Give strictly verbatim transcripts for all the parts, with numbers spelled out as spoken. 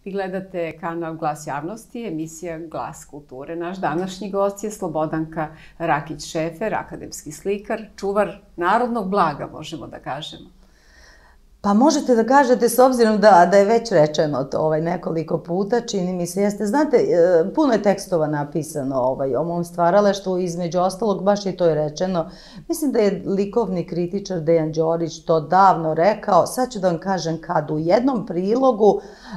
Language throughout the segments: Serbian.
Vi gledate kanal Glas javnosti, emisija Glas kulture. Naš današnji gost je Slobodanka Rakić-Šefer, akademski slikar, čuvar narodnog blaga, možemo da kažemo. Pa možete da kažete, s obzirom da, da je već rečeno to ovaj, nekoliko puta, čini mi se, jeste, znate, puno je tekstova napisano ovaj, o mom stvaralaštvu, između ostalog, baš je to i rečeno. Mislim da je likovni kritičar Dejan Đorić to davno rekao, sad ću da vam kažem kad, u jednom prilogu,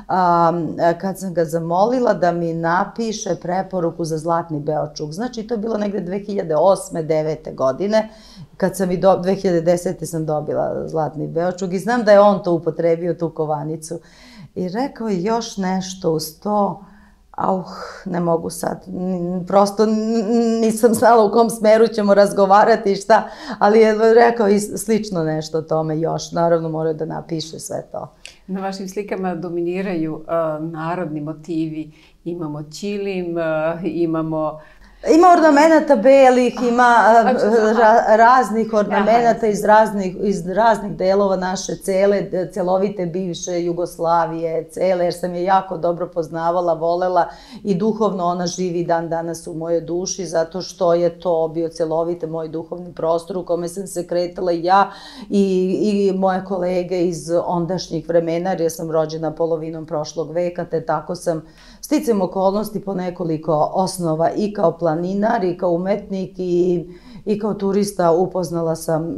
um, kad sam ga zamolila da mi napiše preporuku za Zlatni Beočuk, znači to je bilo negde dve hiljade osme devete godine, kad sam i do, dve hiljade desete sam dobila Zlatni Beočuk i znam da je on to upotrebio, tu kovanicu. I rekao je još nešto uz to, auh, ne mogu sad, prosto nisam znala u kom smeru ćemo razgovarati i šta, ali je rekao i slično nešto o tome još, naravno morao da napiše sve to. Na vašim slikama dominiraju uh, narodni motivi, imamo ćilim, uh, imamo... Ima ornamenata belih, ima ra, raznih ornamenata iz raznih, iz raznih delova naše cele, celovite bivše Jugoslavije, cele, jer sam je jako dobro poznavala, volela i duhovno ona živi dan danas u mojoj duši, zato što je to bio celovite moj duhovni prostor u kome sam se kretala i ja i, i moje kolege iz ondašnjih vremena, jer ja sam rođena polovinom prošlog veka, te tako sam sticam okolnosti po nekoliko osnova i kao planinar i kao umetnik i, i kao turista upoznala sam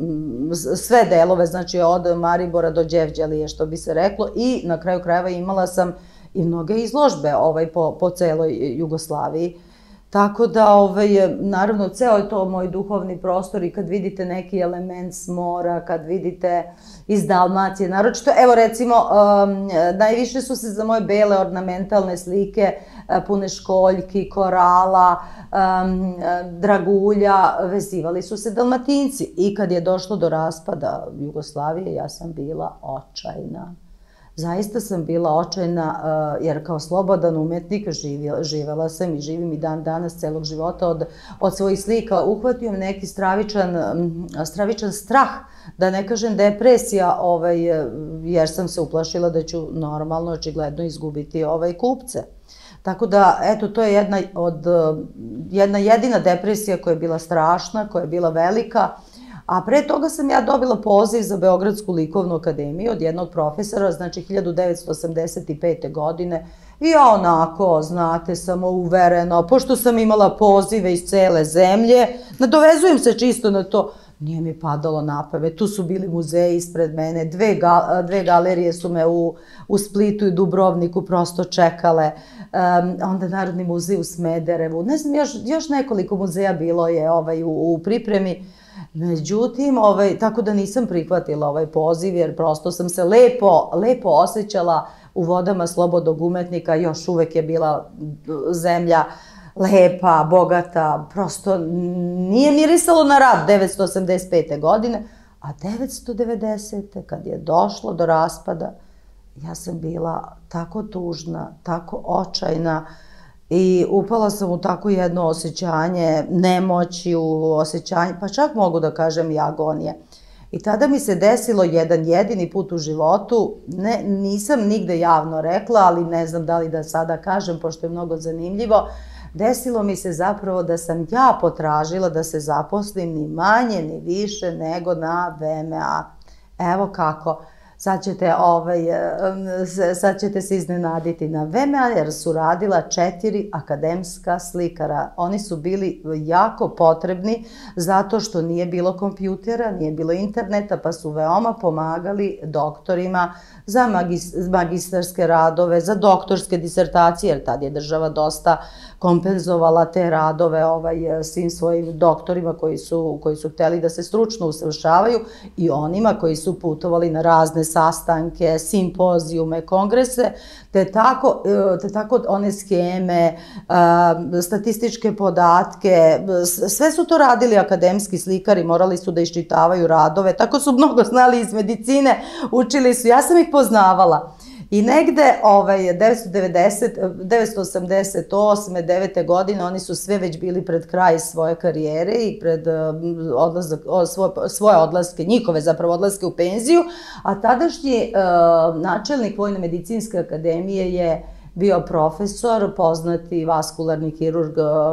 sve delove, znači od Maribora do Đevđelije, što bi se reklo, i na kraju krajeva imala sam i mnoge izložbe ovaj, po, po celoj Jugoslaviji. Tako da, ovaj, naravno, ceo je to moj duhovni prostor i kad vidite neki element s mora, kad vidite iz Dalmacije, naročito, evo recimo, um, najviše su se za moje bele ornamentalne slike, pune školjki, korala, um, dragulja, vezivali su se Dalmatinci. I kad je došlo do raspada Jugoslavije, ja sam bila očajna. Zaista sam bila očajna, jer kao slobodan umetnik živela sam i živim i dan danas celog života od, od svojih slika. Uhvatio me neki stravičan, stravičan strah, da ne kažem depresija, ovaj, jer sam se uplašila da ću normalno, očigledno izgubiti ovaj kupce. Tako da, eto, to je jedna, od, jedna jedina depresija koja je bila strašna, koja je bila velika. A pre toga sam ja dobila poziv za Beogradsku likovnu akademiju od jednog profesora, znači hiljadu devetsto osamdeset pete. godine. I ja onako, znate, samouvereno, pošto sam imala pozive iz cele zemlje, nadovezujem se čisto na to, nije mi padalo na pamet. Tu su bili muzeji ispred mene, dve, ga, dve galerije su me u, u Splitu i Dubrovniku prosto čekale, um, onda Narodni muzej u Smederevu, ne znam, još, još nekoliko muzeja bilo je ovaj, u, u pripremi. Međutim, ovaj, tako da nisam prihvatila ovaj poziv, jer prosto sam se lepo, lepo osjećala u vodama slobodnog umetnika, još uvek je bila zemlja lepa, bogata, prosto nije mirisalo na rad devetsto osamdeset pete. godine, a devetsto devedesete. kad je došlo do raspada, ja sam bila tako tužna, tako očajna, i upala sam u tako jedno osjećanje nemoći, u osjećanje, pa čak mogu da kažem i agonije. I tada mi se desilo jedan jedini put u životu, ne, nisam nigde javno rekla, ali ne znam da li da sada kažem, pošto je mnogo zanimljivo, desilo mi se zapravo da sam ja potražila da se zaposlim ni manje ni više nego na V M A. Evo kako. Sad ćete, ovaj, sad ćete se iznenaditi na V M A, jer su radila četiri akademska slikara. Oni su bili jako potrebni zato što nije bilo kompjutera, nije bilo interneta, pa su veoma pomagali doktorima za magistarske radove, za doktorske disertacije, jer tad je država dosta kompenzovala te radove ovaj, svim svojim doktorima koji su, koji su hteli da se stručno usavršavaju i onima koji su putovali na razne sastanke, simpozijume, kongrese, te tako, te tako one skeme, statističke podatke, sve su to radili akademski slikari, morali su da iščitavaju radove, tako su mnogo znali iz medicine, učili su, ja sam ih poznavala. I negde ovaj, devetsto osamdeset osme. devete. godine oni su sve već bili pred kraj svoje karijere i pred odlazak, svoje, svoje odlaske, njihove zapravo odlaske u penziju, a tadašnji uh, načelnik Vojno-medicinske akademije je bio profesor, poznati vaskularni hirurg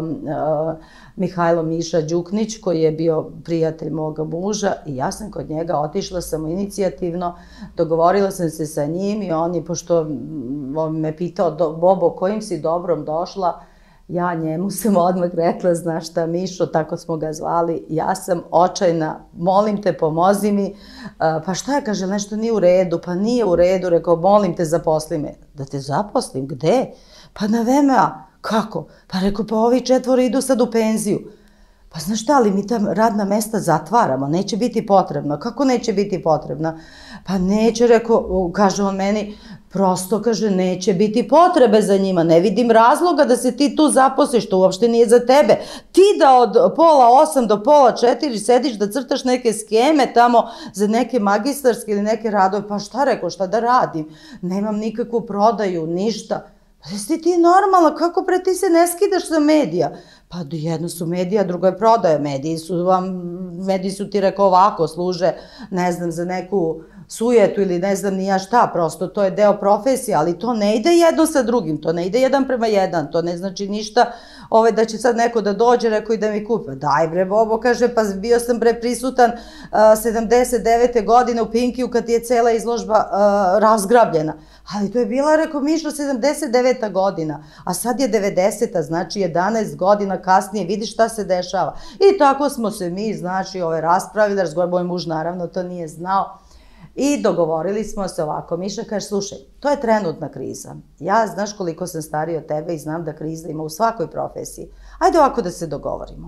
Mihajlo Miša Đuknić, koji je bio prijatelj moga muža, i ja sam kod njega otišla samo inicijativno, dogovorila sam se sa njim i on je, pošto me pitao, Bobo, kojim si dobrom došla, ja njemu sam odmah rekla, znaš šta, Mišo, tako smo ga zvali, ja sam očajna, molim te, pomozi mi. Pa šta je, kaže, nešto nije u redu, pa nije u redu, rekao, molim te, zaposli me. Da te zaposlim, gde? Pa na V M A. Kako? Pa rekao, pa ovi četvoro idu sad u penziju. Pa znaš šta, ali mi ta radna mesta zatvaramo, neće biti potrebna. Kako neće biti potrebna? Pa neće, rekao, kaže on meni, prosto, kaže, neće biti potrebe za njima, ne vidim razloga da se ti tu zaposliš, to uopšte nije za tebe. Ti da od pola osam do pola četiri sediš da crtaš neke skeme tamo za neke magistarske ili neke radove, pa šta rekao, šta da radim? Nemam nikakvu prodaju, ništa. Pa jesi ti normalna, kako pre ti se ne skidaš sa medija? Pa jedno su medija, drugo je prodaja. Mediji su vam, mediji su ti rekao ovako, služe, ne znam, za neku sujetu ili ne znam ni ja šta, prosto to je deo profesije, ali to ne ide jedno sa drugim, to ne ide jedan prema jedan, to ne znači ništa da će sad neko da dođe, rekao i da mi kupi. Daj bre, Bobo, kaže, pa bio sam bre prisutan sedamdeset devete godine u Pinkiju kad je cela izložba razgrabljena. Ali to je bila, rekao Mišo, sedamdeset deveta godina, a sad je devedeseta, znači jedanaest godina kasnije, vidi šta se dešava. I tako smo se mi, znači, raspravili, razgovor, moj muž naravno to nije znao. I dogovorili smo se ovako, Miša kaže, slušaj, to je trenutna kriza. Ja, znaš koliko sam stariji od tebe i znam da kriza ima u svakoj profesiji. Ajde ovako da se dogovorimo.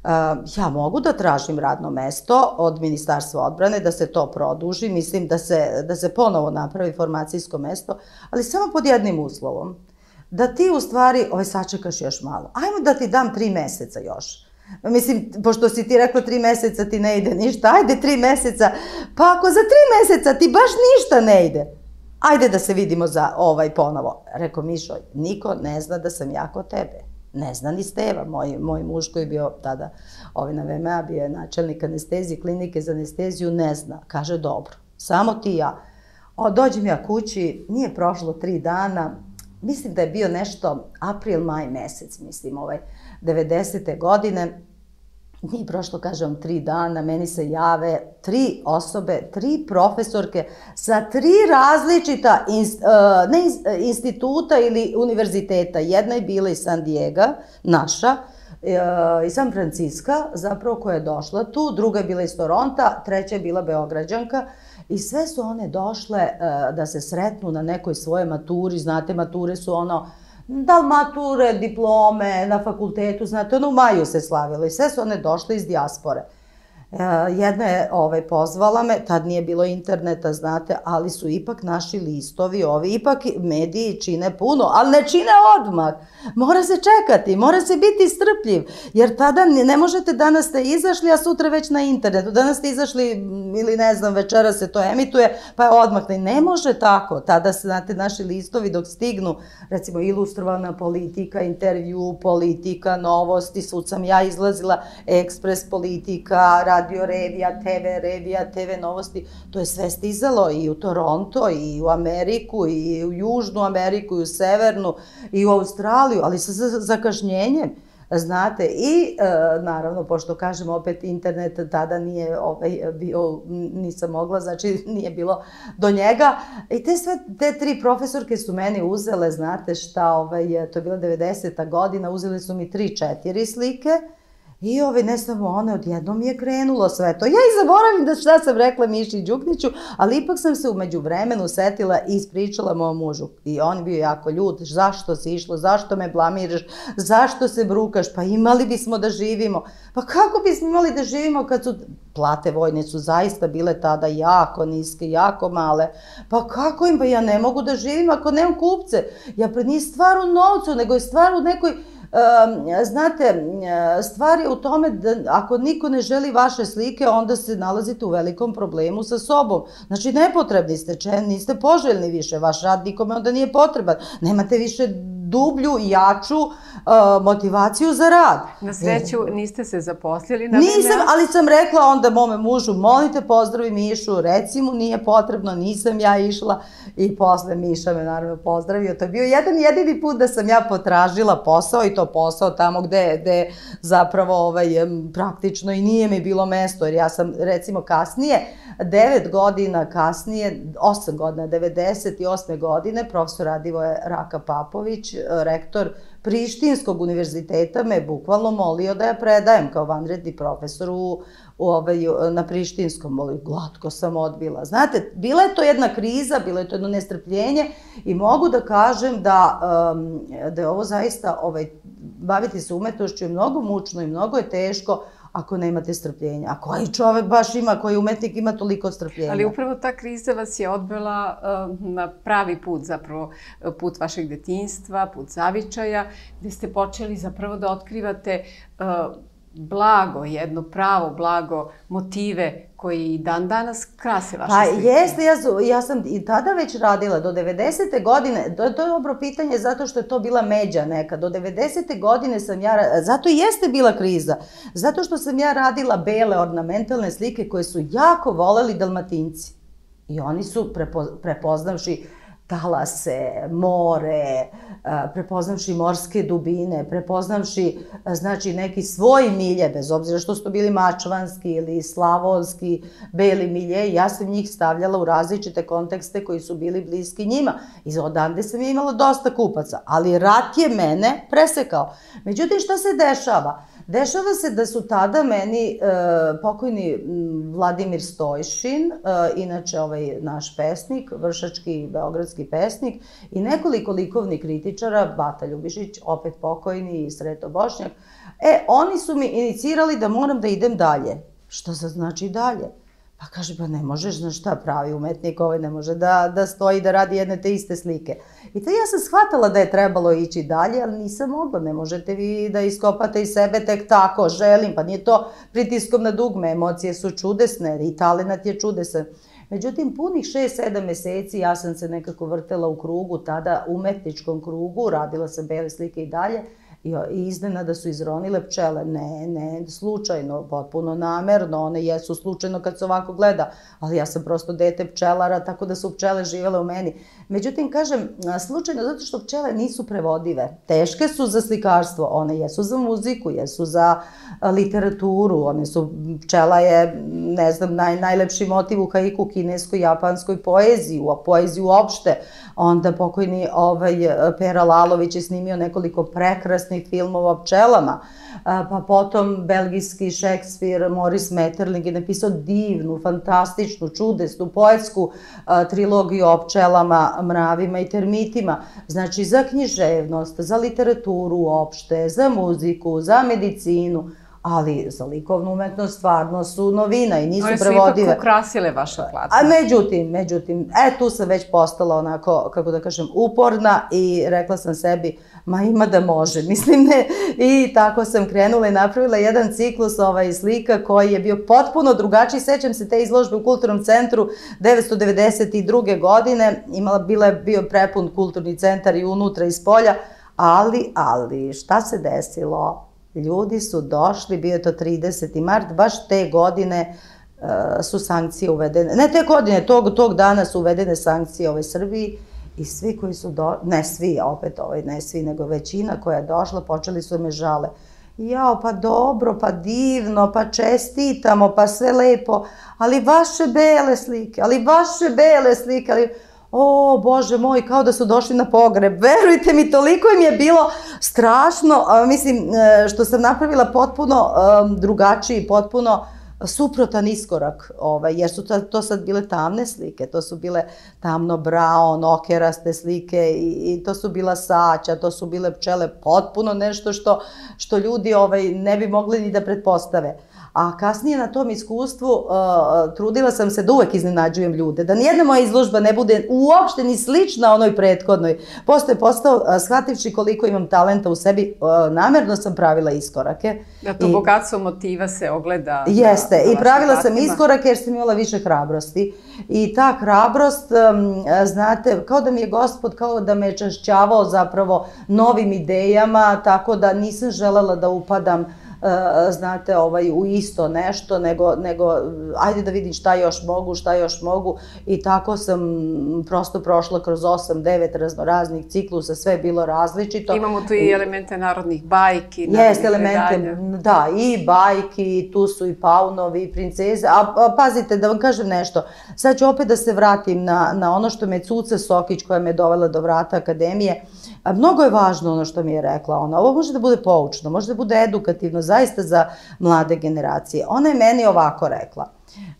Ja mogu da tražim radno mesto od Ministarstva odbrane, da se to produži, mislim da se ponovo napravi formacijsko mesto, ali samo pod jednim uslovom. Da ti u stvari, ove sačekaš još malo. Ajmo da ti dam tri meseca još. Mislim, pošto si ti rekla tri meseca ti ne ide ništa, ajde tri meseca, pa ako za tri meseca ti baš ništa ne ide, ajde da se vidimo za ovaj ponovo. Rekao, Mišo, niko ne zna da sam ja kod tebe. Ne zna ni Steva, moj muž koji je bio tada na V M A, bio je načelnik anestezije, klinike za anesteziju, ne zna. Kaže, dobro, samo ti i ja. Dođem ja kući, nije prošlo tri dana, mislim da je bio nešto april, maj mesec, mislim, ovaj, devedesete godine, nije prošlo, kažem, tri dana, meni se jave tri osobe, tri profesorke sa tri različita instituta ili univerziteta. Jedna je bila iz San Diego, naša, iz San Franciska, zapravo koja je došla tu, druga je bila iz Toronta, treća je bila Beograđanka, i sve su one došle da se sretnu na nekoj svojoj maturi, znate, mature su ono, da li mature, diplome na fakultetu, znate, ono u maju se slavilo i sve su one došle iz dijaspore. Jedna je pozvala me, tad nije bilo interneta, znate, ali su ipak naši listovi, ovi ipak mediji čine puno, ali ne čine odmah. Mora se čekati, mora se biti strpljiv, jer tada ne možete, danas ste izašli, a sutra već na internetu, danas ste izašli ili ne znam, večera se to emituje, pa je odmah. Ne može tako, tada, znate, naši listovi dok stignu, recimo Ilustrovana politika, Intervju, Politika, Novosti, sud sam ja izlazila, Ekspres, Politika, Radio revija, T V revija, T V novosti, to je sve stizalo i u Toronto, i u Ameriku, i u Južnu Ameriku, i u Severnu, i u Australiju, ali sa zakašnjenjem, znate. I naravno, pošto kažem opet, internet tada nije bio, nisam mogla, znači nije bilo do njega. I te sve, te tri profesorke su meni uzele, znate šta, to je bila devedeseta godina, uzele su mi tri, četiri slike. I ne samo one, odjednom je krenulo sve to. Ja i zaboravim da šta sam rekla Miši Đukniću, ali ipak sam se umeđu vremenu setila i ispričala mojom mužu. I on bio jako ljut, zašto si išlo, zašto me blamiraš, zašto se brukaš, pa imali bismo da živimo. Pa kako bismo imali da živimo kad su, plate vojne su zaista bile tada jako niske, jako male. Pa kako im, pa ja ne mogu da živim ako nemam kupce. Ja pred nije stvar u novcu, nego je stvar u nekoj, znate, stvar je u tome da ako niko ne želi vaše slike, onda se nalazite u velikom problemu sa sobom. Znači, nepotrebni ste, niste poželjni više, vaš rad nikome onda nije potreban. Nemate više dublju i jaču motivaciju za rad. Na sreću niste se zaposlili na Nisam, ali sam rekla onda mome mužu, molite pozdravi Mišu, reci mu nije potrebno, nisam ja išla i posle Miša me naravno pozdravio. To je bio jedan jedini put da sam ja potražila posao i to posao tamo gde zapravo praktično i nije mi bilo mesto, jer ja sam recimo kasnije, devet godina kasnije, osam godina, devedeset osme godine, profesor Radivoje Raka Papović, rektor Prištinskog univerziteta, me bukvalno molio da ja predajem kao vanredni profesor na Prištinskom, ali glatko sam odbila. Znate, bila je to jedna kriza, bilo je to jedno nestrpljenje i mogu da kažem da je ovo zaista, baviti se umetnošću je mnogo mučno i mnogo je teško ako nemate strpljenja. A koji čovek baš ima, koji umetnik ima toliko strpljenja? Ali upravo ta kriza vas je odvela na pravi put, zapravo put vašeg detinjstva, put zavičaja, gde ste počeli zapravo da otkrivate blago, jedno pravo blago, motive koji i dan danas krase vaše slike. Pa jeste, ja sam i tada već radila, do devedesete godine, to je dobro pitanje zato što je to bila međa neka, do devedesete godine sam ja, zato i jeste bila kriza, zato što sam ja radila bele ornamentalne slike koje su jako voleli Dalmatinci. I oni su prepoznavši talase, more, prepoznavši morske dubine, prepoznavši znači neki svoj milje, bez obzira što su to bili mačvanski ili slavonski beli milje, ja sam njih stavljala u različite kontekste koji su bili bliski njima. I odande sam je imala dosta kupaca, ali rat je mene presekao. Međutim, šta se dešava? Dešava se da su tada meni pokojni Vladimir Stojšin, inače ovaj naš pesnik, vršački beogradski pesnik, i nekoliko likovnih kritičara, Bata Ljubišić, opet pokojni, i Sreto Bošnjak, e, oni su mi inicirali da moram da idem dalje. Šta sad znači dalje? Pa kaže, pa ne možeš, znaš šta, pravi umetnik ovaj ne može da stoji da radi jedne te iste slike. I to ja sam shvatala da je trebalo ići dalje, ali nisam mogla, ne možete vi da iskopate iz sebe tek tako, želim, pa nije to pritiskom na dugme, emocije su čudesne i talenat je čudesan. Međutim, punih šest sedam meseci ja sam se nekako vrtela u krugu, tada umetničkom krugu, radila sam bele slike i dalje, i iznenada su izronile pčele. Ne, ne, slučajno, potpuno namerno, one jesu slučajno kad se ovako gleda, ali ja sam prosto dete pčelara, tako da su pčele živele u meni. Međutim, kažem, slučajno zato što pčele nisu prevodive. Teške su za slikarstvo, one jesu za muziku, jesu za literaturu, one su, pčela je, ne znam, najlepši motiv u haiku, kineskoj, japanskoj poeziji, u poeziji uopšte. Onda pokojni Pera Lalović je snimio nekoliko prekrasnih filmova o pčelama, pa potom belgijski Šekspir, Maurice Maeterlinck je napisao divnu, fantastičnu, čudesnu, poetsku trilogiju o pčelama, mravima i termitima. Znači, za književnost, za literaturu uopšte, za muziku, za medicinu, ali za likovnu umetnost stvarno su novina i nisu prevodive. One su ipak ukrasile vaša platna. A međutim, međutim, e, tu sam već postala onako, kako da kažem, uporna i rekla sam sebi, ma ima da može, mislim ne. I tako sam krenula i napravila jedan ciklus ovaj slika koji je bio potpuno drugačiji. Sećam se te izložbe u Kulturnom centru devetsto devedeset druge godine, imala, bila je bio prepun kulturni centar i unutra i spolja, ali, ali, šta se desilo? Ljudi su došli, bio je to trideseti mart, baš te godine su sankcije uvedene, ne te godine, tog dana su uvedene sankcije ove Srbiji i svi koji su, ne svi, opet ne svi, nego većina koja je došla, počeli su me žale. Jao, pa dobro, pa divno, pa čestitamo, pa sve lepo, ali vaše bele slike, ali vaše bele slike, ali... O, Bože moj, kao da su došli na pogreb. Verujte mi, toliko im je bilo strašno, mislim, što sam napravila potpuno drugačiji, potpuno suprotan iskorak, jer su to sad bile tamne slike, to su bile tamno-braon, okeraste slike i to su bila saća, to su bile pčele, potpuno nešto što ljudi ne bi mogli ni da pretpostave. A kasnije na tom iskustvu uh, trudila sam se da uvek iznenađujem ljude, da nijedna moja izložba ne bude uopšte ni slična onoj prethodnoj. Posto je postao, uh, shvativši koliko imam talenta u sebi, uh, namerno sam pravila iskorake. Da to I, bogatstvo motiva se ogleda. Jeste, na, na i pravila sam vratima. iskorake jer sam imala više hrabrosti. I ta hrabrost, um, znate, kao da mi je Gospod, kao da me je čašćavao zapravo novim idejama, tako da nisam želela da upadam Uh, znate, ovaj, u isto nešto, nego, nego ajde da vidim šta još mogu, šta još mogu i tako sam prosto prošla kroz osam, devet raznoraznih ciklusa, sve je bilo različito. Imamo tu i elemente narodnih bajki, Jeste, elemente, da, i bajki, tu su i paunovi, i princeze, a, a pazite, da vam kažem nešto, sad ću opet da se vratim na, na ono što me Cuca Sokić, koja me dovela do vrata akademije. A mnogo je važno ono što mi je rekla ona. Ovo može da bude poučno, može da bude edukativno, zaista za mlade generacije. Ona je meni ovako rekla.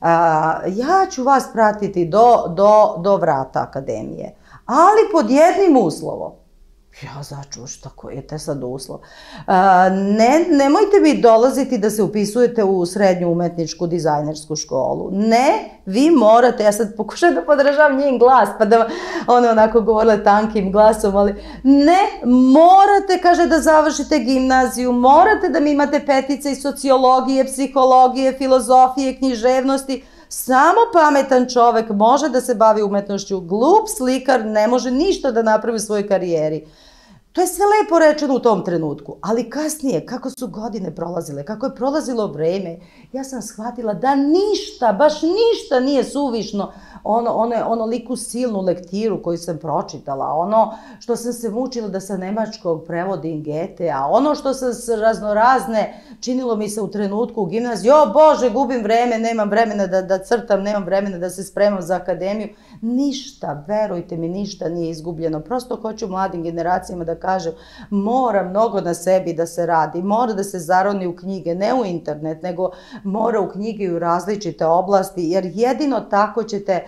A, ja ću vas pratiti do, do, do vrata akademije, ali pod jednim uslovom. Ja začuo šta koji je te sad uslov. A, ne, nemojte mi dolaziti da se upisujete u srednju umetničku dizajnersku školu. Ne, vi morate, ja sad pokušam da podržavam njen glas, pa da ona onako govorila tankim glasom, ali ne, morate, kaže, da završite gimnaziju, morate da mi imate petice iz sociologije, psihologije, filozofije, književnosti. Samo pametan čovek može da se bavi umetnošću. Glup slikar ne može ništa da napravi u svojoj karijeri. To je sve lepo rečeno u tom trenutku, ali kasnije, kako su godine prolazile, kako je prolazilo vreme, ja sam shvatila da ništa, baš ništa nije suvišno ono, ono, onoliku silnu lektiru koju sam pročitala, ono što sam se mučila da sa nemačkog prevodim Goethe, a ono što sam s raznorazne činilo mi se u trenutku u gimnaziji, jo Bože, gubim vreme, nemam vremena da, da crtam, nemam vremena da se spremam za akademiju. Ništa, verujte mi, ništa nije izgubljeno. Prosto hoću mladim generacijama da kažem, mora mnogo na sebi da se radi, mora da se zaroni u knjige, ne u internet, nego mora u knjige i u različite oblasti, jer jedino tako ćete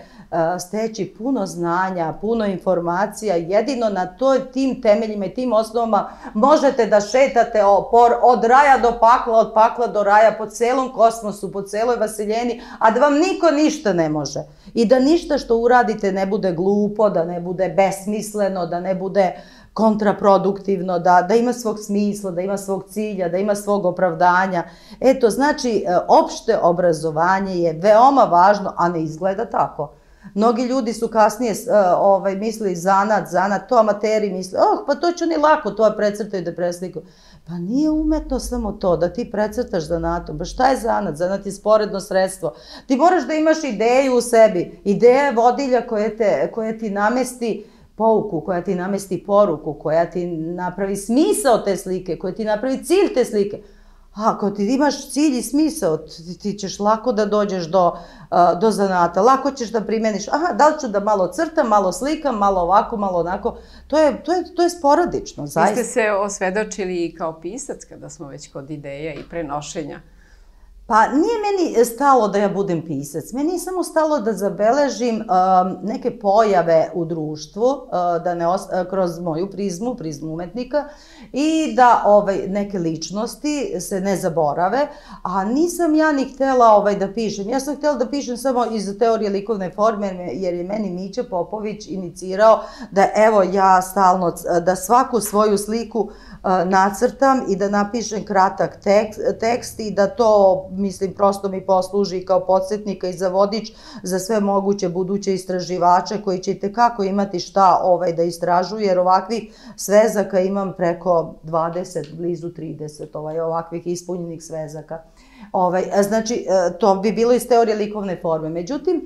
steći puno znanja, puno informacija, jedino na toj, tim temeljima i tim osnovama možete da šetate od raja do pakla, od pakla do raja, po celom kosmosu, po celoj vasiljeni, a da vam niko ništa ne može. I da ništa što uradite ne bude glupo, da ne bude besmisleno, da ne bude kontraproduktivno, da, da ima svog smisla, da ima svog cilja, da ima svog opravdanja. Eto, znači, opšte obrazovanje je veoma važno, a ne izgleda tako. Mnogi ljudi su kasnije uh, ovaj, mislili zanat, zanat, to amateri misle, oh, pa to će oni lako, to precrtaju da preslikaju. Pa nije umetno samo to, da ti precrtaš zanatom. Pa šta je zanat? Zanat je sporedno sredstvo. Ti moraš da imaš ideju u sebi. Ideja je vodilja koja, te, koja ti namesti pouku, koja ti namesti poruku, koja ti napravi smisao te slike, koja ti napravi cilj te slike. A ako ti imaš cilj i smisao, ti, ti ćeš lako da dođeš do, uh, do zanata, lako ćeš da primeniš, aha, da li ću da malo crtam, malo slikam, malo ovako, malo onako, to je, to je, to je sporadično, zaista. Vi ste se osvedočili i kao pisac kada smo već kod ideja i prenošenja. Pa nije meni stalo da ja budem pisac, meni je samo stalo da zabeležim um, neke pojave u društvu, uh, da ne uh, kroz moju prizmu, prizmu umetnika, i da ovaj, neke ličnosti se ne zaborave, a nisam ja ni htela ovaj, da pišem. Ja sam htela da pišem samo iz teorije likovne forme, jer je meni Mića Popović inicirao da evo ja stalno, da svaku svoju sliku nacrtam i da napišem kratak tekst, tekst i da to, mislim, prosto mi posluži kao podsjetnika i za vodič za sve moguće buduće istraživače koji će itekako imati šta ovaj, da istražuju, jer ovakvih svezaka imam preko dvadeset, blizu trideset, ovaj, ovakvih ispunjenih svezaka. Ovaj, znači, to bi bilo iz teorije likovne forme. Međutim,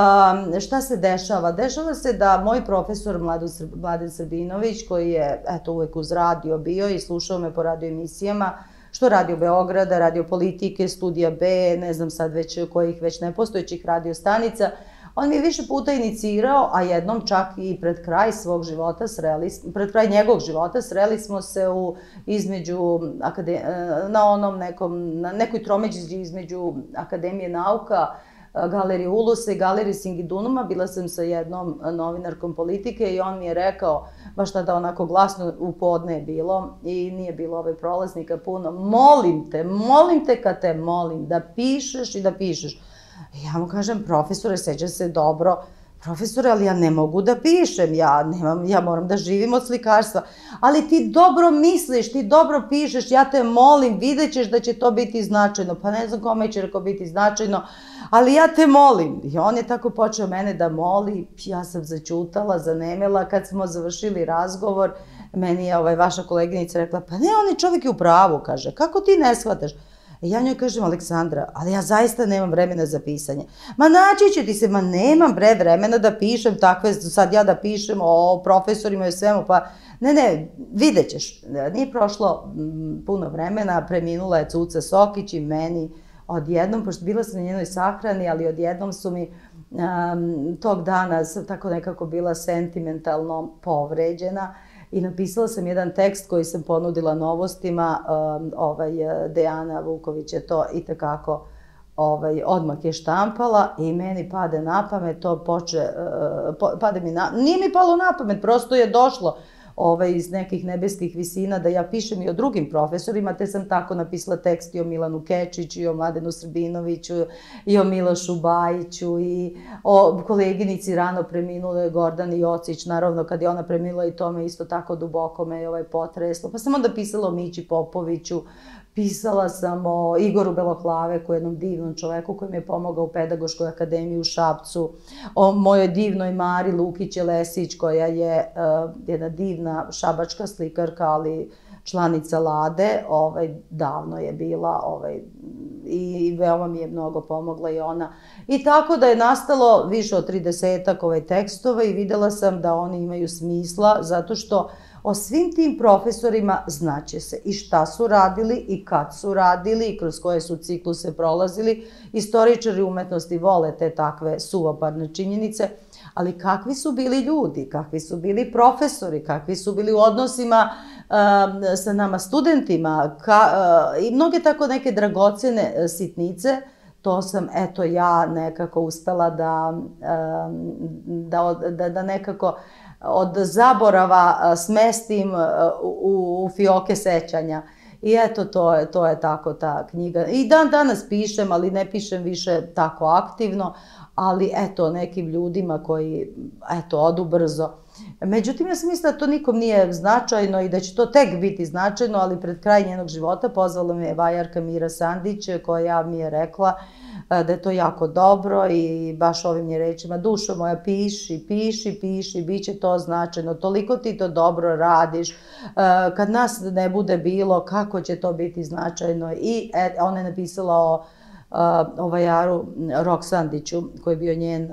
šta se dešava? Dešava se da moj profesor Mladen Srbinović, koji je eto, uvek uz radio bio i slušao me po radio emisijama, što radio Beograda, radio politike, studija B, ne znam sad već kojih već nepostojećih radio stanica, on mi je više puta inicirao, a jednom čak i pred kraj svog života, sreli, pred kraj njegovog života, sreli smo se u, između, na onom nekom, na nekoj tromeđi između Akademije nauka, Galerije Ulusa i Galerije Singidunuma. Bila sam sa jednom novinarkom Politike i on mi je rekao, baš tada onako glasno, u podne je bilo i nije bilo ove prolaznika puno, molim te, molim te kad te molim da pišeš i da pišeš. Ja mu kažem, profesore, seća se dobro, profesore, ali ja ne mogu da pišem, ja, nemam, ja moram da živim od slikarstva, ali ti dobro misliš, ti dobro pišeš, ja te molim, vidjet ćeš da će to biti značajno, pa ne znam kome će reko biti značajno, ali ja te molim. I on je tako počeo mene da moli, ja sam zaćutala, zanemela, kad smo završili razgovor, meni je ovaj, vaša koleginica rekla, pa ne, on je čovjek u pravu, kaže, kako ti ne shvataš? I ja njoj kažem, Aleksandra, ali ja zaista nemam vremena za pisanje. Ma naći će ti se, ma nemam bre vremena da pišem takve, sad ja da pišem o profesorima i svemu, pa ne, ne, vidjet ćeš. Nije prošlo puno vremena, preminula je Cuca Sokić i meni odjednom, pošto bila sam na njenoj sahrani, ali odjednom su mi um, tog dana sam tako nekako bila sentimentalno povređena. I napisala sam jedan tekst koji sam ponudila Novostima, um, ovaj, Dejana Vuković je to i tekako ovaj, odmah je štampala i meni pade na pamet, to poče, uh, po, pade mi na, nije mi palo na pamet, prosto je došlo ovaj, iz nekih nebeskih visina da ja pišem i o drugim profesorima, te sam tako napisala tekst i o Milanu Kečiću, i o Mladenu Srbinoviću, i o Milošu Bajiću, i o koleginici rano preminule Gordani Jocić, naravno kad je ona preminula i to me isto tako duboko me je ovaj potreslo. Pa sam onda pisala o Mići Popoviću, pisala sam o Igoru Belohlaveku, jednom divnom čoveku koji mi je pomogao u Pedagoškoj akademiji u Šapcu, o mojoj divnoj Mari Lukić-Lesić, koja je uh, jedna divna šabačka slikarka, ali članica Lade, ovaj, davno je bila ovaj, i, i veoma mi je mnogo pomogla i ona. I tako da je nastalo više od tridesetak ovaj tekstova i videla sam da oni imaju smisla, zato što o svim tim profesorima znaće se i šta su radili i kad su radili i kroz koje su cikluse prolazili. Istoričari umetnosti vole te takve suvoparne činjenice, ali kakvi su bili ljudi, kakvi su bili profesori, kakvi su bili u odnosima um, sa nama studentima ka, uh, i mnoge tako neke dragocene sitnice, to sam, eto, ja nekako uspela da, um, da, da, da nekako od zaborava smestim u, u fioke sećanja. I eto, to je, to je tako ta knjiga. I dan danas pišem, ali ne pišem više tako aktivno, ali eto, nekim ljudima koji, eto, odu brzo. Međutim, ja sam mislila da to nikom nije značajno i da će to tek biti značajno, ali pred kraj njenog života pozvala me vajarka Mira Sandić, koja mi je rekla da je to jako dobro i baš ovim je rečima, dušo moja, piši, piši, piši, bit će to značajno, toliko ti to dobro radiš, kad nas ne bude bilo, kako će to biti značajno. I ona je napisala o, o vajaru Roksandiću, koji je bio njen,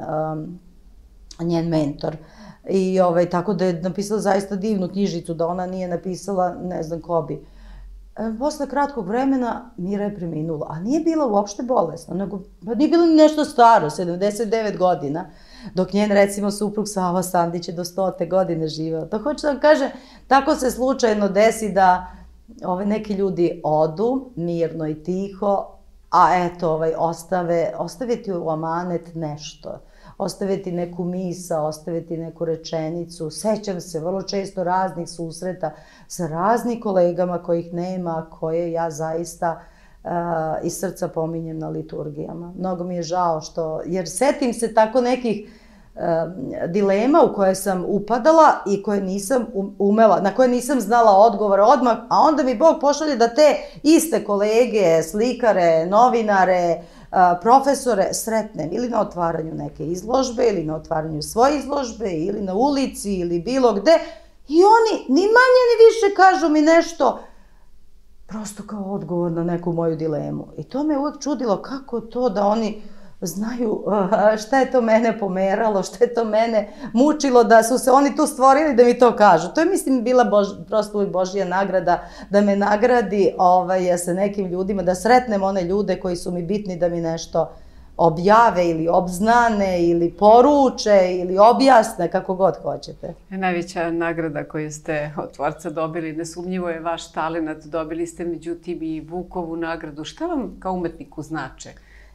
njen mentor. I ovaj, tako da je napisala zaista divnu knjižicu, da ona nije napisala, ne znam ko bi. Posle kratkog vremena Mira je preminula, a nije bila uopšte bolesna, nego nije bila ni nešto staro, sedamdeset devet godina, dok njen, recimo, suprug Sava Sandić je do stote godine živeo. To hoću da vam kažem, tako se slučajno desi da ove, neki ljudi odu mirno i tiho, a eto, ovaj, ostave, ostaviti u amanet nešto. Ostaviti neku misa, ostaviti neku rečenicu. Sećam se vrlo često raznih susreta sa raznim kolegama kojih nema, koje ja zaista uh, iz srca pominjem na liturgijama. Mnogo mi je žao što, jer setim se tako nekih uh, dilema u koje sam upadala i koje nisam umela, na koje nisam znala odgovor odmah, a onda mi Bog pošalje da te iste kolege, slikare, novinare, profesore sretnem ili na otvaranju neke izložbe, ili na otvaranju svoje izložbe, ili na ulici, ili bilo gde. I oni ni manje ni više kažu mi nešto prosto kao odgovor na neku moju dilemu. I to me uvek čudilo kako to da oni znaju šta je to mene pomeralo, šta je to mene mučilo, da su se oni tu stvorili da mi to kažu. To je, mislim, bila bož, prosto uvijek Božja nagrada, da me nagradi ovaj, sa nekim ljudima, da sretnem one ljude koji su mi bitni da mi nešto objave ili obznane ili poruče ili objasne, kako god hoćete. Najveća nagrada koju ste od tvorca dobili, nesumnjivo je vaš talenat. Dobili ste, međutim, i Vukovu nagradu. Šta vam kao umetniku znače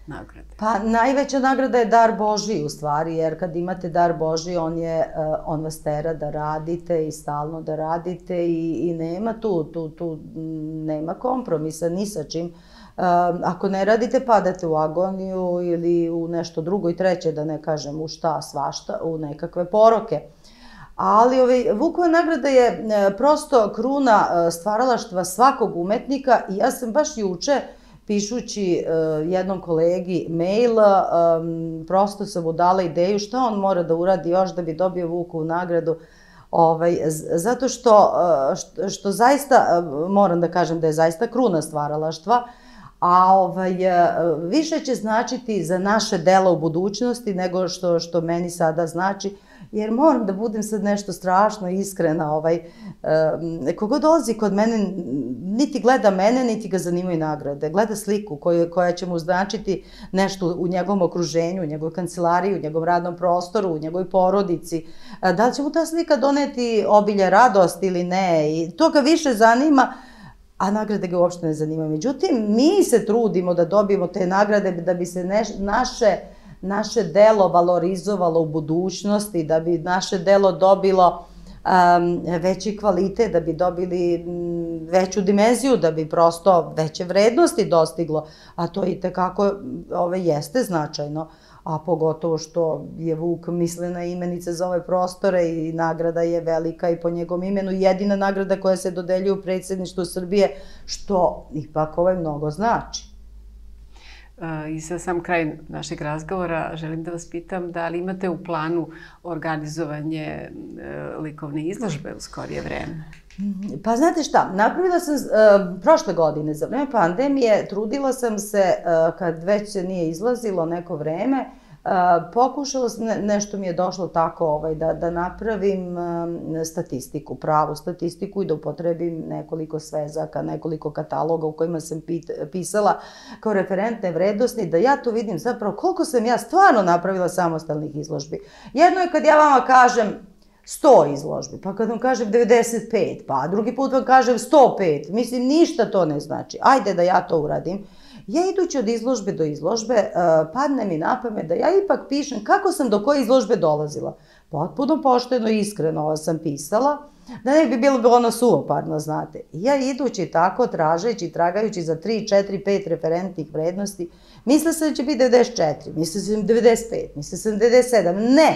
nagrade? Pa najveća nagrada je dar Božji u stvari, jer kad imate dar Božji, on, je, on vas tera da radite i stalno da radite i, i nema tu, tu, tu nema kompromisa ni sa čim. Ako ne radite, padate u agoniju ili u nešto drugo i treće, da ne kažem u šta, svašta, u nekakve poroke. Ali ovaj, Vukova nagrada je prosto kruna stvaralaštva svakog umetnika i ja sam baš juče, pišući jednom kolegi mail, prosto sam mu dala ideju šta on mora da uradi još da bi dobio Vukovu nagradu. Ovaj, zato što, što, što zaista, moram da kažem da je zaista kruna stvaralaštva, a ovaj, više će značiti za naše delo u budućnosti nego što, što meni sada znači, jer moram da budem sad nešto strašno iskrena. Ovaj, kogo dolazi kod mene, niti gleda mene, niti ga zanimaju nagrade. Gleda sliku koju, koja će mu značiti nešto u njegovom okruženju, u njegovoj kancelariji, u njegovom radnom prostoru, u njegovoj porodici. Da li će mu ta slika doneti obilje radost ili ne? I to ga više zanima, a nagrade ga uopšte ne zanima. Međutim, mi se trudimo da dobijemo te nagrade da bi se neš, naše, naše delo valorizovalo u budućnosti, da bi naše delo dobilo um, veći kvalitet, da bi dobili um, veću dimenziju, da bi prosto veće vrednosti dostiglo, a to i tekako ove, jeste značajno. A pogotovo što je Vuk mislena imenica za ove prostore i nagrada je velika i po njegovom imenu. Jedina nagrada koja se dodeljuje u predsjedništvu Srbije, što ipak ovaj mnogo znači. I za sam kraj našeg razgovora želim da vas pitam da li imate u planu organizovanje likovne izložbe u skorije vreme? Pa znate šta, napravila sam uh, prošle godine za vreme pandemije, trudila sam se, uh, kad već se nije izlazilo neko vreme, uh, pokušala sam, ne, nešto mi je došlo tako ovaj, da, da napravim uh, statistiku, pravu statistiku i da upotrebim nekoliko svezaka, nekoliko kataloga u kojima sam pit, pisala kao referentne vrednosti, da ja to vidim zapravo koliko sam ja stvarno napravila samostalnih izložbi. Jedno je kad ja vama kažem sto izložbi, pa kad vam kažem devedeset pet, pa drugi put vam kažem sto pet, mislim, ništa to ne znači. Ajde da ja to uradim. Ja idući od izložbe do izložbe, uh, padne mi na pamet da ja ipak pišem kako sam do koje izložbe dolazila. Potpuno pošteno i iskreno sam pisala, da ne bi bilo ono suvoparno, znate. I ja idući tako, tražeći, tragajući za tri, četiri, pet referentnih vrednosti, mislila sam da će biti devedeset četiri, mislila sam devedeset pet, mislila sam devedeset sedam, ne!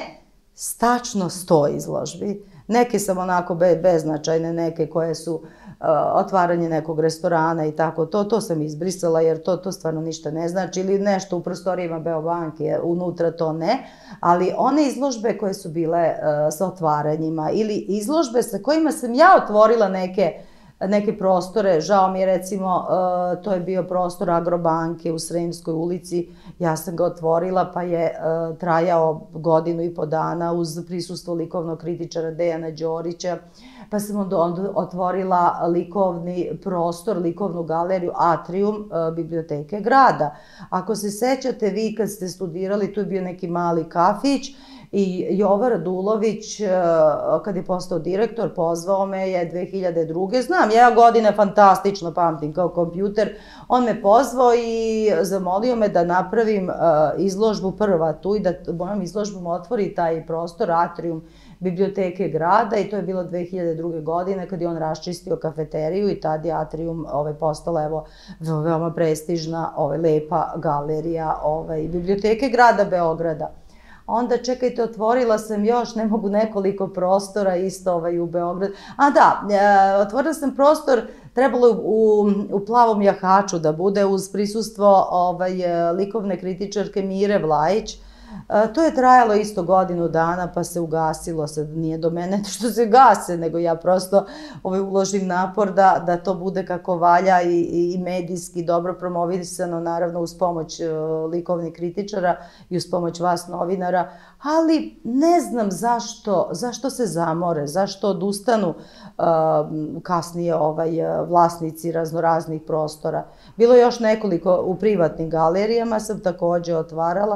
Stačno sto izložbi. Neke sam onako be, beznačajne, neke koje su uh, otvaranje nekog restorana i tako, to, to sam izbrisala jer to, to stvarno ništa ne znači, ili nešto u prostorijama Beobanke, unutra to ne, ali one izložbe koje su bile uh, sa otvaranjima ili izložbe sa kojima sam ja otvorila neke neke prostore, žao mi je recimo, uh, to je bio prostor Agrobanke u Sremskoj ulici, ja sam ga otvorila pa je uh, trajao godinu i po dana uz prisustvo likovnog kritičara Dejana Đorića, pa sam onda, onda otvorila likovni prostor, likovnu galeriju Atrium uh, biblioteke grada. Ako se sećate, vi kad ste studirali, tu je bio neki mali kafić, i Jovan Radulović, kad je postao direktor, pozvao me je dve hiljade druge. Znam, ja godine fantastično pamtim kao kompjuter. On me pozvao i zamolio me da napravim izložbu prva tu i da mojom izložbom otvori taj prostor Atrium biblioteke grada i to je bilo dve hiljade druge. godine kad je on raščistio kafeteriju i tad je Atrium ovaj, postala evo, veoma prestižna, ovaj, lepa galerija ovaj, biblioteke grada Beograda. Onda, čekajte, otvorila sam još, ne mogu, nekoliko prostora isto ovaj, u Beogradu. A da, e, otvorila sam prostor, trebalo u, u Plavom jahaču da bude uz prisustvo ovaj, likovne kritičarke Mire Vlajić. E, to je trajalo isto godinu dana pa se ugasilo, sad nije do mene što se gase, nego ja prosto ovaj, uložim napor da, da to bude kako valja i, i medijski dobro promovisano, naravno uz pomoć uh, likovnih kritičara i uz pomoć vas novinara, ali ne znam zašto, zašto se zamore, zašto odustanu uh, kasnije ovaj, vlasnici raznoraznih prostora. Bilo je još nekoliko u privatnim galerijama, sam takođe otvarala,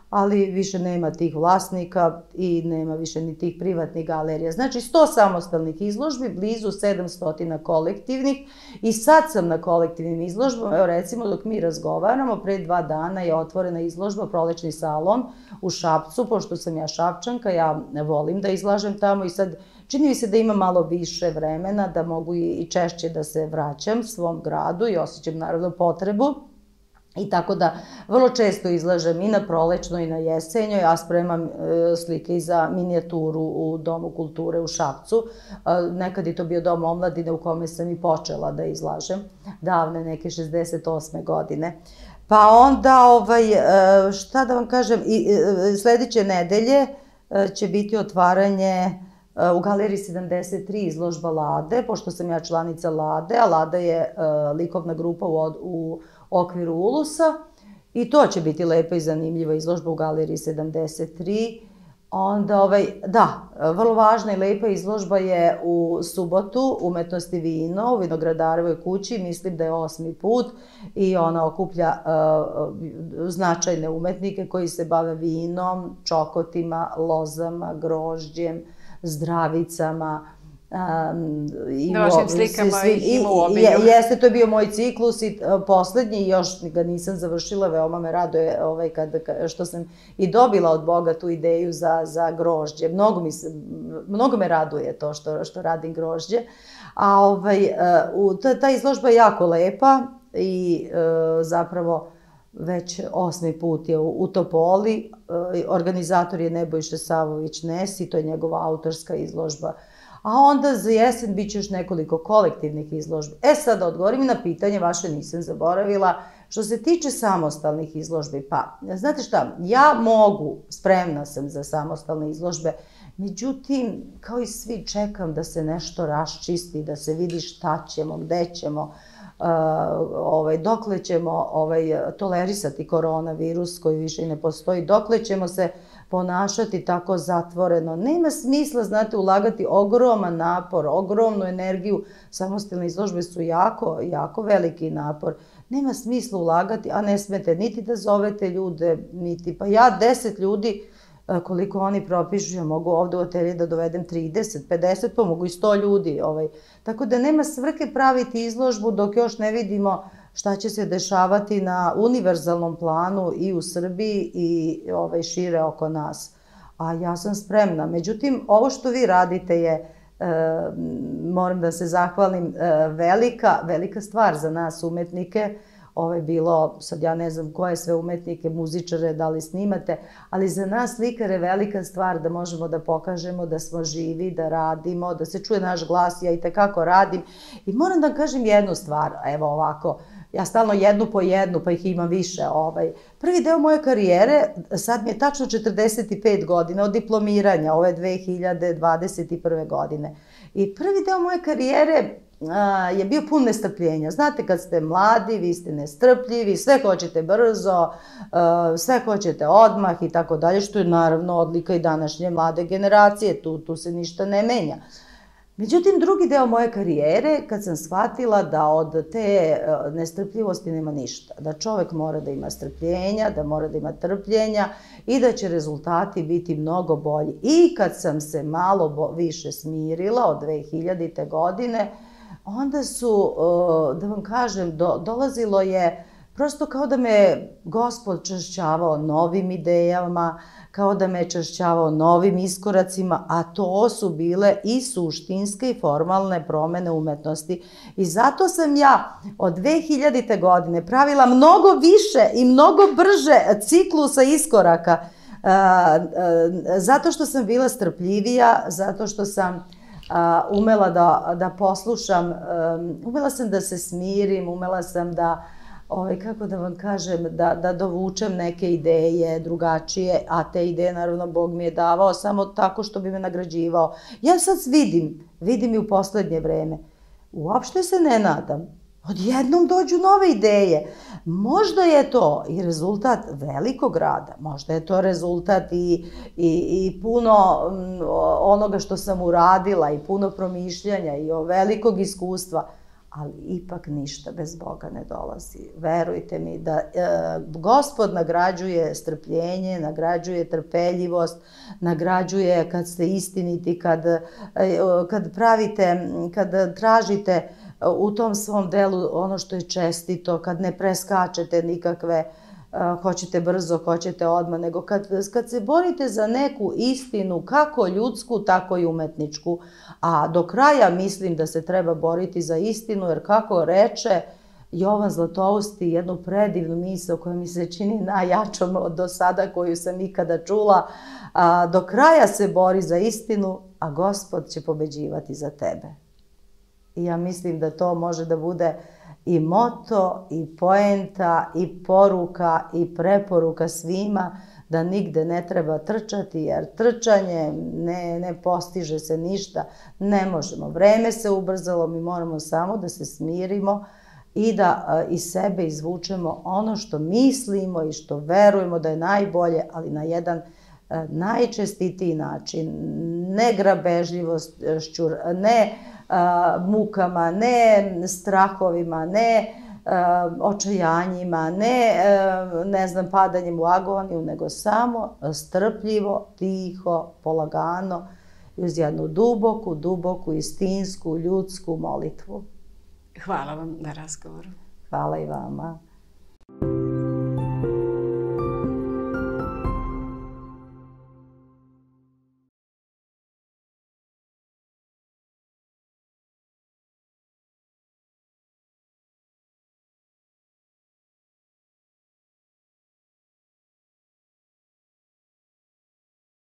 ali više nema tih vlasnika i nema više ni tih privatnih galerija. Znači sto samostalnih izložbi, blizu sedamsto kolektivnih i sad sam na kolektivnim izložbama. Evo recimo dok mi razgovaramo, pre dva dana je otvorena izložba Prolećni salon u Šapcu, pošto sam ja Šapčanka, ja volim da izlažem tamo i sad čini mi se da ima malo više vremena, da mogu i češće da se vraćam svom gradu i osjećam naravno potrebu. I tako da vrlo često izlažem i na Prolećnoj i na Jesenjoj, a spremam slike i za minijaturu u Domu kulture u Šapcu. Nekad je to bio Dom omladine u kome sam i počela da izlažem, davne neke šezdeset osme godine. Pa onda, šta da vam kažem, sledeće nedelje će biti otvaranje u Galeriji sedamdeset tri izložba Lade, pošto sam ja članica Lade, a Lada je likovna grupa u okviru Ulusa i to će biti lepa i zanimljiva izložba u Galeriji sedamdeset tri. Onda, da, vrlo važna i lepa izložba je u subotu Umetnosti vino u Vinogradarovoj kući, mislim da je osmi put i ona okuplja značajne umetnike koji se bave vinom, čokotima, lozama, grožđem, zdravicama. Na vašim slikama ih ima u obilju. Jeste, to je bio moj ciklus i poslednji, još ga nisam završila, veoma me raduje što sam i dobila od Boga tu ideju za grožđe. Mnogo me raduje to što radim grožđe. A ta izložba je jako lepa i zapravo već osmi put je u Topoli. Organizator je Nebojša Savović-Nes i to je njegova autorska izložba. A onda za jesen bit će još nekoliko kolektivnih izložbi. E sad, odgovorim na pitanje, vaše nisam zaboravila. Što se tiče samostalnih izložbi, pa, znate šta, ja mogu, spremna sam za samostalne izložbe, međutim, kao i svi, čekam da se nešto raščisti, da se vidi šta ćemo, gde ćemo, dokle ćemo tolerisati koronavirus koji više i ne postoji, dokle ćemo se ponašati tako zatvoreno. Nema smisla, znate, ulagati ogroman napor, ogromnu energiju. Samostalne izložbe su jako, jako veliki napor. Nema smisla ulagati, a ne smete niti da zovete ljude, niti, pa ja deset ljudi, koliko oni propišu, ja mogu ovde u atelje da dovedem trideset, pedeset, pa mogu i sto ljudi. Tako da nema svrhe praviti izložbu dok još ne vidimo šta će se dešavati na univerzalnom planu i u Srbiji i šire oko nas. A ja sam spremna. Međutim, ovo što vi radite je, moram da se zahvalim, velika, velika stvar za nas umetnike. Ovo je bilo, sad ja ne znam koje sve umetnike, muzičare, da li snimate, ali za nas slikare je velika stvar da možemo da pokažemo da smo živi, da radimo, da se čuje naš glas, ja i tekako radim. I moram da kažem jednu stvar, evo ovako, ja stalno jednu po jednu, pa ih imam više. Prvi deo moje karijere, sad mi je tačno četrdeset pet godina od diplomiranja, ove dve hiljade dvadeset prve godine. I prvi deo moje karijere je bio pun nestrpljenja. Znate, kad ste mladi, vi ste nestrpljivi, sve hoćete brzo, sve hoćete odmah i tako dalje, što je naravno odlika i današnje mlade generacije, tu se ništa ne menja. Međutim, drugi deo moje karijere, kad sam shvatila da od te nestrpljivosti nema ništa, da čovek mora da ima strpljenja, da mora da ima trpljenja i da će rezultati biti mnogo bolji. I kad sam se malo više smirila od dve hiljadite godine, onda su, da vam kažem, dolazilo je prosto kao da me Gospod čašćavao novim idejama, kao da me čašćavao novim iskoracima, a to su bile i suštinske i formalne promene umetnosti. I zato sam ja od dve hiljadite godine pravila mnogo više i mnogo brže ciklusa iskoraka, zato što sam bila strpljivija, zato što sam umela da poslušam, umela sam da se smirim, umela sam da, kako da vam kažem, da dovučem neke ideje drugačije, a te ideje naravno Bog mi je davao samo tako što bi me nagrađivao. Ja sad vidim, vidim i u poslednje vreme, uopšte se ne nadam. Odjednom dođu nove ideje. Možda je to i rezultat velikog rada, možda je to rezultat i puno onoga što sam uradila i puno promišljanja i velikog iskustva, ali ipak ništa bez Boga ne dolazi. Verujte mi da e, Gospod nagrađuje strpljenje, nagrađuje trpeljivost, nagrađuje kad ste istiniti, kad, e, kad pravite, kad tražite u tom svom delu ono što je čestito, kad ne preskačete nikakve, uh, hoćete brzo, hoćete odmah, nego kad, kad se borite za neku istinu, kako ljudsku, tako i umetničku, a do kraja mislim da se treba boriti za istinu, jer kako reče Jovan Zlatousti jednu predivnu misao koja mi se čini najjačom od do sada koju sam ikada čula, a, do kraja se bori za istinu, a Gospod će pobeđivati za tebe. I ja mislim da to može da bude i moto, i poenta, i poruka, i preporuka svima da nigde ne treba trčati, jer trčanje ne, ne postiže se ništa. Ne možemo. Vreme se ubrzalo, mi moramo samo da se smirimo i da iz sebe izvučemo ono što mislimo i što verujemo da je najbolje, ali na jedan najčestitiji način. Ne grabežljivošću, ne mukama, ne strahovima, ne očajanjima, ne, ne znam, padanjem u agoniju, nego samo strpljivo, tiho, polagano, uz jednu duboku, duboku, istinsku, ljudsku molitvu. Hvala vam na razgovoru. Hvala i vama.